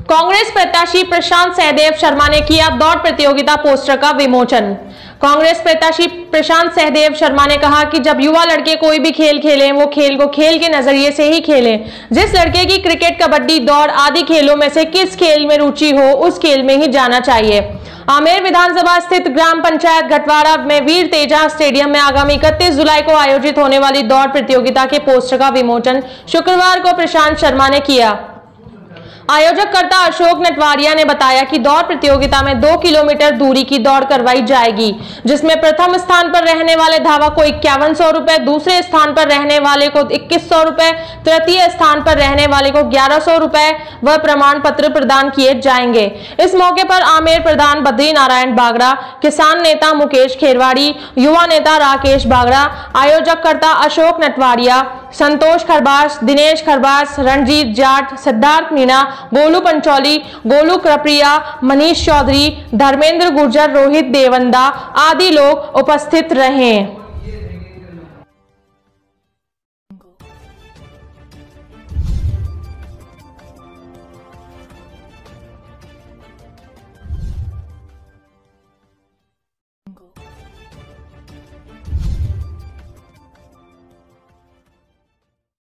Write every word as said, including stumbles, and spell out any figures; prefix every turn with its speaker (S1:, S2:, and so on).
S1: कांग्रेस प्रत्याशी प्रशांत सहदेव शर्मा ने किया दौड़ प्रतियोगिता पोस्टर का विमोचन। कांग्रेस प्रत्याशी प्रशांत सहदेव शर्मा ने कहा कि जब युवा लड़के कोई भी खेल खेलें वो खेल को खेल के नजरिए से ही खेलें। जिस लड़के की क्रिकेट, कबड्डी, दौड़ आदि खेलों में से किस खेल में रुचि हो उस खेल में ही जाना चाहिए। आमेर विधानसभा स्थित ग्राम पंचायत घटवाड़ा में वीर तेजा स्टेडियम में आगामी इकतीस जुलाई को आयोजित होने वाली दौड़ प्रतियोगिता के पोस्टर का विमोचन शुक्रवार को प्रशांत शर्मा ने किया। आयोजककर्ता अशोक नटवारिया ने बताया कि दौड़ प्रतियोगिता में दो किलोमीटर दूरी की दौड़ करवाई जाएगी, जिसमें प्रथम स्थान पर रहने वाले धावक को इक्यावन सौ रुपए, दूसरे स्थान पर रहने वाले को इक्कीस सौ रुपए, तृतीय स्थान पर रहने वाले को ग्यारह सौ रुपए व प्रमाण पत्र प्रदान किए जाएंगे। इस मौके पर आमेर प्रधान बद्री नारायण बागड़ा, किसान नेता मुकेश खेरवाड़ी, युवा नेता राकेश बागड़ा, आयोजककर्ता अशोक नटवारिया, संतोष खरबास, दिनेश खरबास, रणजीत जाट, सिद्धार्थ मीणा, गोलू पंचौली, गोलू कृपरिया, मनीष चौधरी, धर्मेंद्र गुर्जर, रोहित देवंदा आदि लोग उपस्थित रहे।